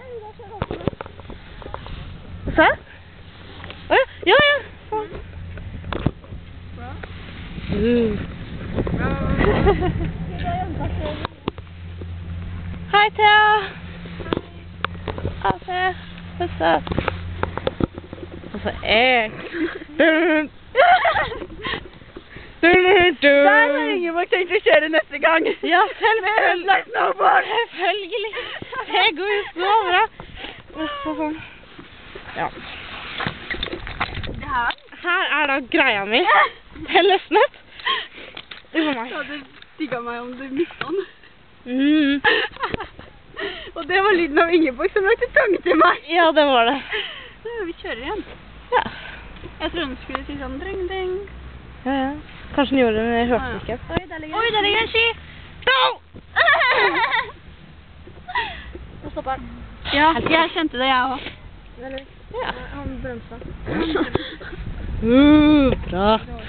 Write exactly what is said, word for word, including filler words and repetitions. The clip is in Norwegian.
Se? Å ja, ja, ja. Bra. Uh. Bra. Hei, Thea. Ha det. Puss opp. Og så ek. Der har Ingeborg tenkt å kjøre neste gang. Ja, selvfølgelig. Med snowboard. Selvfølgelig. Det går jo så bra. Sånn. Ja. Det her. Her er da greia mi. Det løsnet. Det var meg. Du hadde digget meg om du mistet den. Mm. Og det var lyden av Ingeborg som lagde tunge til meg. Ja, det var det. Ja, vi kjører igjen. Ja. Jeg trodde hun skulle si sånn dring, dring. Ja, ja. Kanskje den gjorde det, men jeg hørte Ah, ja. ikke. Oi, der ligger, Oi, der ligger en ski. Stå! Nå stopper den. Ja, jeg kjente det, jeg også. Ja. Han bremsa. Uh, bra.